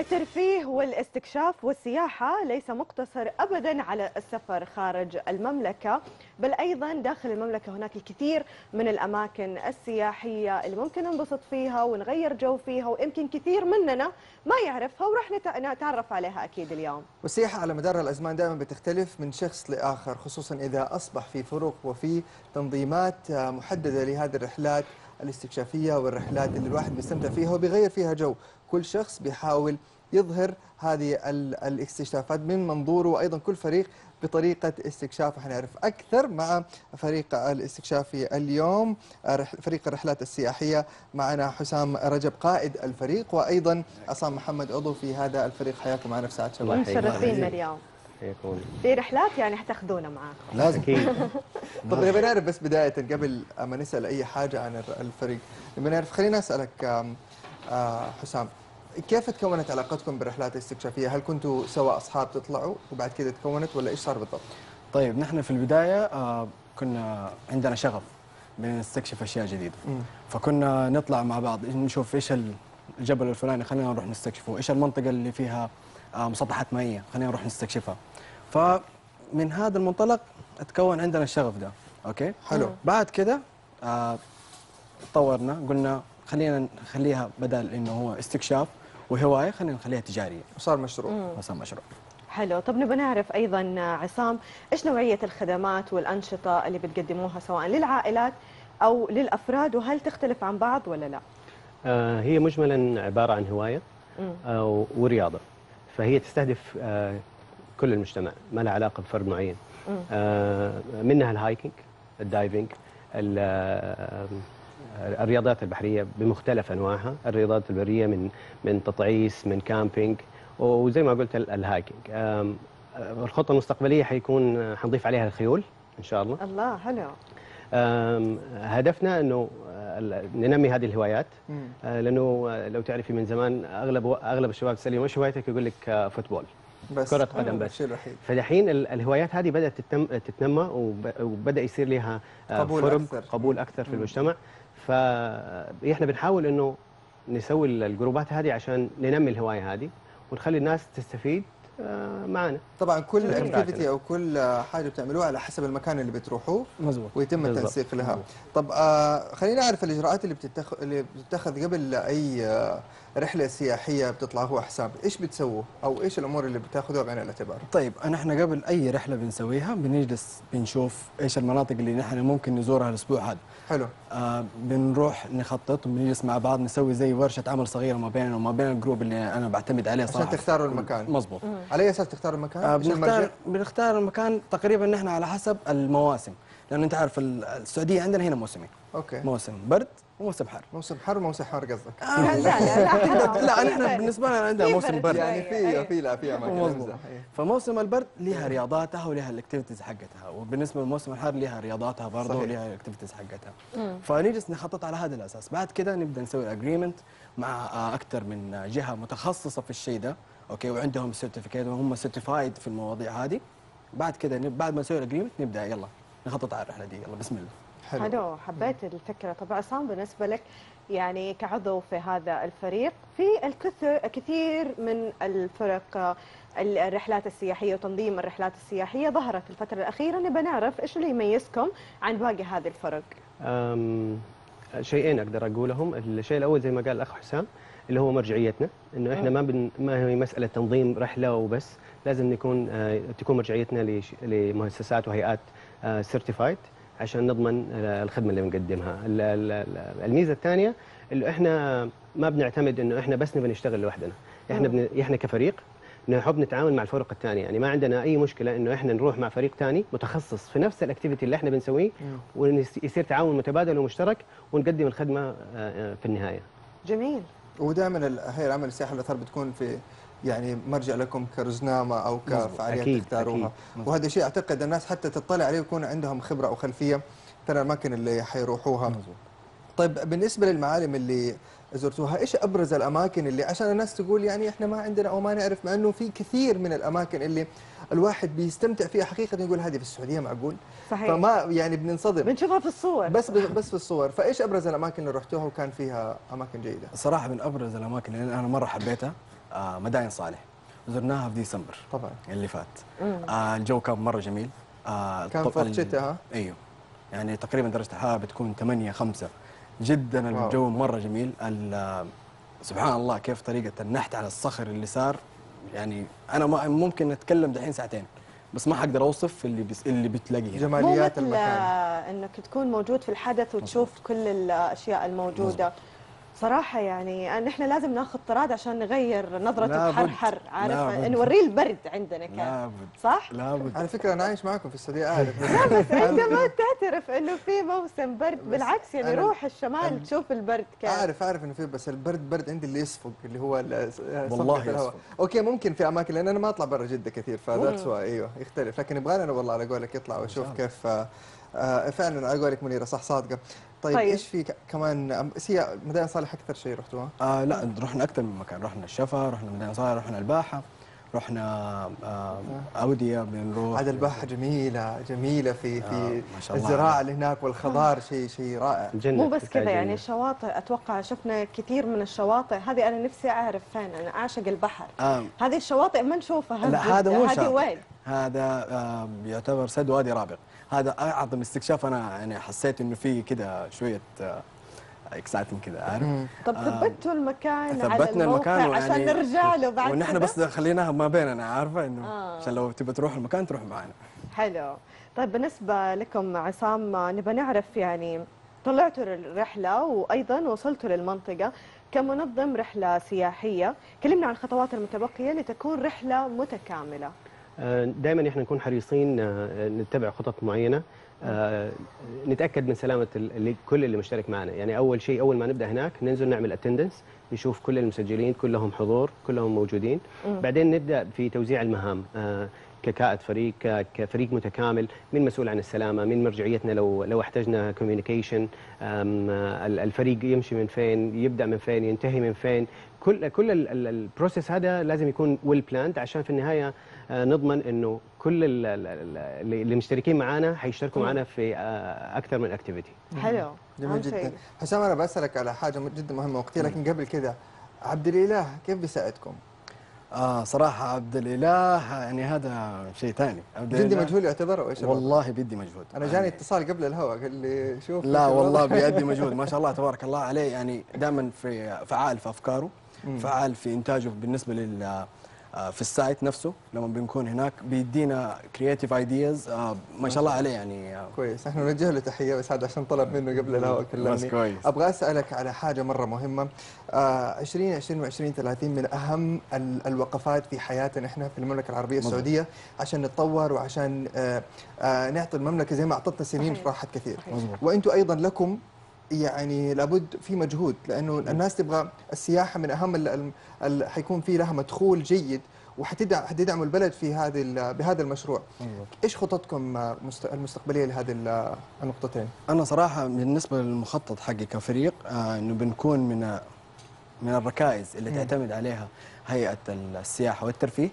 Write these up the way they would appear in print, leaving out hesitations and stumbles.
الترفيه والاستكشاف والسياحة ليس مقتصر أبدا على السفر خارج المملكة، بل أيضا داخل المملكة هناك الكثير من الأماكن السياحية اللي ممكن ننبسط فيها ونغير جو فيها، ويمكن كثير مننا ما يعرفها وراح نتعرف عليها أكيد اليوم. والسياحة على مدار الأزمان دائما بتختلف من شخص لآخر، خصوصا إذا أصبح في فروق وفي تنظيمات محددة لهذه الرحلات الاستكشافية والرحلات اللي الواحد بيستمتع فيها وبيغير فيها جو. كل شخص بيحاول يظهر هذه الاستكشافات من منظوره، وأيضا كل فريق بطريقة استكشافه. حنعرف أكثر مع فريق الاستكشافي اليوم، فريق الرحلات السياحية. معنا حسام رجب قائد الفريق، وأيضا عصام محمد عضو في هذا الفريق. حياكم معنا في ساعة شباب. مشرفينا اليوم. في رحلات يعني حتاخذونا معاكم لازم اكيد. طب نبي نعرف بس بداية قبل ما نسأل أي حاجة عن الفريق، نبي نعرف، خلينا أسألك حسام، كيف تكونت علاقتكم بالرحلات الاستكشافية؟ هل كنتوا سوا أصحاب تطلعوا وبعد كده تكونت، ولا إيش صار بالضبط؟ طيب نحن في البداية كنا عندنا شغف بنستكشف أشياء جديدة. فكنا نطلع مع بعض نشوف إيش الجبل الفلاني، خلينا نروح نستكشفه، إيش المنطقة اللي فيها مسطحات مائية، خلينا نروح نستكشفها. فمن هذا المنطلق تكون عندنا الشغف ده. أوكي؟ حلو. بعد كده طورنا، قلنا خلينا نخليها بدل إنه هو استكشاف وهواية، خلينا نخليها تجارية. وصار مشروع. وصار مشروع. حلو. طب نبغى نعرف أيضا عصام، إيش نوعية الخدمات والأنشطة اللي بتقدموها سواء للعائلات أو للأفراد، وهل تختلف عن بعض ولا لا؟ هي مجملا عبارة عن هواية ورياضة، فهي تستهدف كل المجتمع، ما لها علاقة بفرد معين. منها الهايكينج، الدايفنج، الرياضات البحرية بمختلف أنواعها، الرياضات البرية من تطعيس، من كامبينج، وزي ما قلت الهايكينج. الخطة المستقبلية حيكون حنضيف عليها الخيول إن شاء الله. الله حلو. هدفنا أنه ننمي هذه الهوايات، لأنه لو تعرفي من زمان أغلب الشباب تسأليهم إيش هوايتك، يقول لك فوتبول، بس كرة قدم بس. فدحين الهوايات هذه بدأت تتنمى، وبدأ يصير لها قبول أكثر في المجتمع. فإحنا بنحاول إنه نسوي الجروبات هذه عشان ننمي الهواية هذه ونخلي الناس تستفيد معنا. طبعا كل اكتيفيتي او كل حاجه بتعملوها على حسب المكان اللي بتروحوه. مزبوط. ويتم التنسيق لها. طب خلينا نعرف الاجراءات اللي بتتخذ قبل اي رحله سياحيه بتطلعوها حساب، ايش بتسووا او ايش الامور اللي بتاخذوها بعين الاعتبار؟ طيب احنا قبل اي رحله بنسويها بنجلس بنشوف ايش المناطق اللي نحن ممكن نزورها الاسبوع هذا. حلو. بنروح نخطط وبنجلس مع بعض نسوي زي ورشه عمل صغيره ما بيننا وما بين الجروب اللي انا بعتمد عليه صراحه. عشان تختاروا المكان. مظبوط. على اي اساس تختاروا المكان؟ بنختار المكان تقريبا نحن على حسب المواسم، لانه انت عارف السعوديه عندنا هنا موسمين. اوكي. موسم برد وموسم حر. موسم حر وموسم حار قصدك؟ لا نحن بالنسبه لنا عندنا موسم برد، يعني في اماكن. فموسم البرد لها رياضاتها ولها الاكتيفيتيز حقتها، وبالنسبه لموسم الحر لها رياضاتها برضه ولها الاكتيفيتيز حقتها. فنجلس نخطط على هذا الاساس. بعد كده نبدا نسوي اجريمنت مع اكثر من جهه متخصصه في الشيء ده، اوكي، وعندهم سيرتيفيكيت وهم سيرتيفايد في المواضيع هذه. بعد كده بعد ما نسوي الاجريمنت نبدا يلا نخطط على الرحله دي، يلا بسم الله. حلو. حبيت الفكرة. طب عصام، بالنسبة لك يعني كعضو في هذا الفريق، في الكثير من الفرق الرحلات السياحية وتنظيم الرحلات السياحية ظهرت الفترة الأخيرة، نبى نعرف إيش اللي يميزكم عن باقي هذه الفرق؟ شيئين أقدر أقولهم. الشيء الأول زي ما قال الأخ حسام، اللي هو مرجعيتنا، إنه إحنا ما هي مسألة تنظيم رحلة وبس، لازم تكون مرجعيتنا لمؤسسات وهيئات سيرتيفايد عشان نضمن الخدمه اللي بنقدمها. الميزه الثانيه اللي احنا ما بنعتمد انه احنا بس نبي نشتغل لوحدنا، احنا كفريق نحب نتعاون مع الفرق الثانيه، يعني ما عندنا اي مشكله انه احنا نروح مع فريق ثاني متخصص في نفس الاكتيفيتي اللي احنا بنسويه، ويصير تعاون متبادل ومشترك ونقدم الخدمه في النهايه. جميل. ودائما هيئه العمل السياحي والاثار بتكون في يعني مرجع لكم كرزنامه او كفعاليات تختاروها، وهذا شيء اعتقد الناس حتى تطلع عليه ويكون عندهم خبره او خلفيه ترى الاماكن اللي حيروحوها. طيب بالنسبه للمعالم اللي زرتوها، ايش ابرز الاماكن اللي عشان الناس تقول يعني احنا ما عندنا او ما نعرف، مع انه في كثير من الاماكن اللي الواحد بيستمتع فيها حقيقه، يقول هذه في السعوديه معقول؟ صحيح. فما يعني بننصدم، بنشوفها في الصور بس في الصور. فايش ابرز الاماكن اللي رحتوها وكان فيها اماكن جيده؟ صراحه من ابرز الاماكن اللي انا مره حبيتها مدائن صالح، زرناها في ديسمبر طبعا اللي فات. الجو كان مره جميل. كان فوق شتاء ها؟ ايوه، يعني تقريبا درجه الحراره بتكون 8 5. جدا الجو مره جميل. سبحان الله كيف طريقه النحت على الصخر اللي صار. يعني انا ممكن اتكلم دحين ساعتين بس ما حقدر اوصف اللي بتلاقيه. مو جماليات مثل المكان. انك تكون موجود في الحدث وتشوف كل الاشياء الموجوده. صراحة يعني نحن لازم ناخذ طراد عشان نغير نظرته لابد. بحر عارف لابد. نوريه البرد عندنا كان لابد. صح؟ لابد. على فكره انا عايش معكم في السعوديه اعرف. بس انت ما تعترف انه في موسم برد، بالعكس يعني أنا- روح الشمال تشوف البرد كان. اعرف انه في، بس البرد برد عندي اللي يصفق، اللي هو والله صفقة الهواء. يصفق. اوكي ممكن في اماكن، لان انا ما اطلع برا جده كثير فذاتس واي. ايوه يختلف، لكن يبغى انا والله على قولك يطلع واشوف كيف. فعلا على قولك منيره صح صادقه. طيب ايش في كمان هي مدائن صالح اكثر شيء رحتوها؟ لا رحنا اكثر من مكان، رحنا الشفا، رحنا مدائن صالح، رحنا الباحه، رحنا اوديه بنروح. عاد الباحه جميله في ما شاء الله الزراعه عليها. اللي هناك والخضار شيء رائع. الجنة مو بس تحسها كذا يعني جنة. الشواطئ اتوقع شفنا كثير من الشواطئ هذه، انا نفسي اعرف فين، انا اعشق البحر. هذه الشواطئ ما نشوفها لا هذا مو هذه شاطئ، وين؟ هذا يعتبر سد وادي رابغ. هذا اعظم استكشاف. انا يعني حسيت انه في كده شويه اكسايتنج كده عارف. طب ثبتوا المكان على ثبتنا الموقع المكان عشان نرجع له بعد ونحن كده؟ بس خليناها ما بيننا عارفه انه عشان لو تبى تروح المكان تروح معنا. حلو. طيب بالنسبة لكم عصام نبى نعرف يعني طلعتوا الرحلة وأيضا وصلتوا للمنطقة كمنظم رحلة سياحية، كلمنا عن الخطوات المتبقية لتكون رحلة متكاملة. دائما احنا نكون حريصين نتبع خطط معينه، نتاكد من سلامه كل اللي مشترك معنا. يعني اول شيء اول ما نبدا هناك ننزل نعمل اتندنس، نشوف كل المسجلين كلهم حضور كلهم موجودين. بعدين نبدا في توزيع المهام كقائد فريق، كفريق متكامل، مين مسؤول عن السلامه، مين مرجعيتنا لو احتجنا كوميونيكيشن، الفريق يمشي من فين، يبدا من فين، ينتهي من فين. كل البروسيس هذا لازم يكون ويل بلاند عشان في النهايه نضمن انه كل اللي مشتركين معانا حيشتركوا معانا في اكثر من اكتيفيتي. حلو. جميل جدا. حسام انا بسالك على حاجه جدا مهمه وقتيه، لكن قبل كذا عبد الاله كيف بيساعدكم؟ صراحه عبد الاله يعني هذا شيء ثاني. جدي مجهول يعتبر او ايش؟ والله بيدي مجهود. انا جاني اتصال قبل الهواء قال لي شوف. لا والله بيدي مجهود ما شاء الله تبارك الله عليه. يعني دائما فعال في افكاره، فعال في انتاجه بالنسبه في السايت نفسه. لما بنكون هناك بيدينا كرييتيف ايدياز ما شاء الله عليه يعني. كويس، احنا نوجه له تحيه، بس هذا عشان طلب منه قبل الهواء كلمني. بس كويس. ابغى اسالك على حاجه مره مهمه. 2020 و2030 من اهم الوقفات في حياتنا احنا في المملكه العربيه السعوديه، عشان نتطور وعشان نعطي المملكه زي ما اعطتنا سنين راحت كثير. وانتم ايضا لكم يعني لابد في مجهود، لانه الناس تبغى السياحه من اهم حيكون في لها مدخول جيد، وحتدعموا البلد في بهذا المشروع. ايش خططكم المستقبليه لهذه النقطتين؟ انا صراحه بالنسبه للمخطط حقي كفريق انه بنكون من الركائز اللي تعتمد عليها هيئه السياحه والترفيه،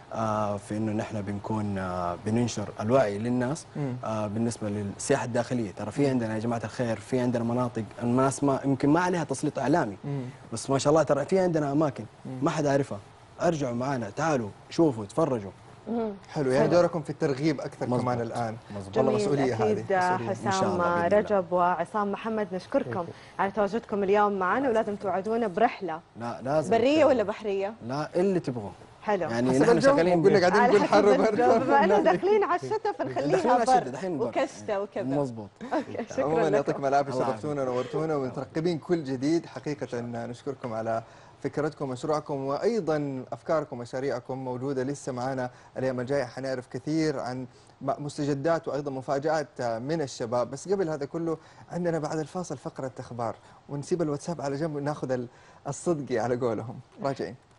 في انه نحن بنكون بننشر الوعي للناس بالنسبه للسياحه الداخليه. ترى في عندنا يا جماعه الخير في عندنا مناطق الناس ما يمكن ما عليها تسليط اعلامي، بس ما شاء الله ترى في عندنا اماكن ما حد عارفها. ارجعوا معنا، تعالوا شوفوا تفرجوا. حلو، يعني دوركم في الترغيب اكثر كمان الان. والله مسؤوليه هذه. اكيد. حسام رجب وعصام محمد نشكركم على تواجدكم اليوم معنا، ولازم توعدونا برحله. لا لازم. بريه ولا بحريه؟ لا اللي تبغوه. حلو. يعني نحن شغالين نقول لك قاعدين نقول حر وبرد. بما انه داخلين على الشتاء فنخليها برد وكشته وكذا. مضبوط. شكرا عموما لكم. يعطيكم العافيه، شرفتونا ونورتونا ومترقبين كل جديد. حقيقه نشكركم على فكرتكم ومشروعكم، وايضا افكاركم ومشاريعكم موجوده لسه معنا. الايام الجايه حنعرف كثير عن مستجدات وايضا مفاجات من الشباب. بس قبل هذا كله عندنا بعد الفاصل فقره اخبار، ونسيب الواتساب على جنب وناخذ الصدقي على قولهم. راجعين.